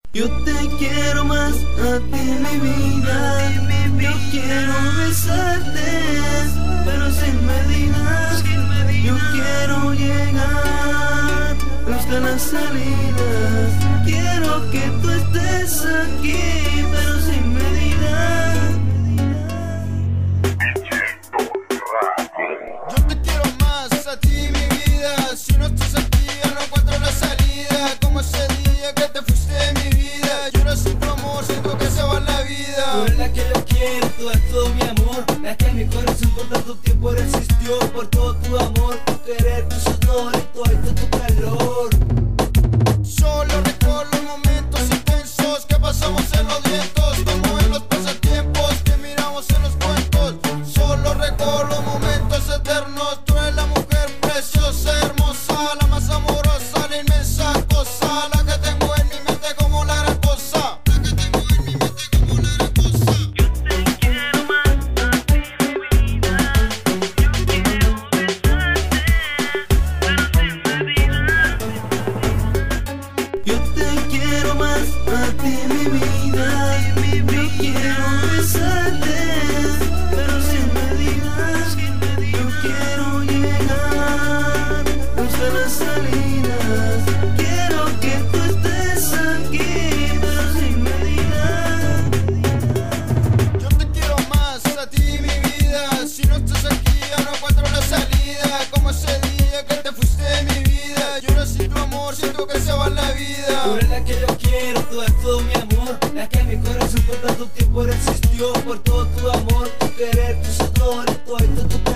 Yo te quiero más a ti, mi vida. Yo quiero besarte, pero sin medidas. Yo quiero llegar, busca las salidas. Quiero que tú estés aquí, pero sin medidas. Yo te quiero más a ti, mi vida. Si no estás aquí, ya no encuentro la salida. Como ese día que te fuiste de mi vida. Yo no sin tu amor, siento que se va la vida. Tú eres la que yo quiero, tú eres todo mi amor. La que en mi corazón por tanto tiempo resistió. Por todo tu amor, tu querer, tu sudor y todo tu calor. Solo recuerdo los momentos intensos que pasamos en los vientos, como en los pasatiempos que miramos en los cuentos. Solo recuerdo los momentos eternos. Tú eres la mujer preciosa, hermosa, la más amorosa, la inmensa cosa, la que tengo en mi mente como la gran cosa. La que tengo en mi mente como la gran cosa. Yo te quiero más a ti, mi vida. Yo quiero besarte, pero sin medida. Yo te quiero más a ti, mi vida. Yo quiero besarte, pero sin medidas. Yo quiero llegar, buscar las salidas. Quiero que tú estés aquí, pero sin medidas. Yo te quiero más a ti, mi vida. Si no estás aquí, ya no encuentro la salida. Como ese día que te fuiste de mi vida. Yo no sin tu amor, siento que se va la vida. Tú eres la que yo quiero, tú eres todo mi amor. La que en mi corazón por tanto tiempo resistió. Por todo tu amor, tu querer, tu sudor y todo tu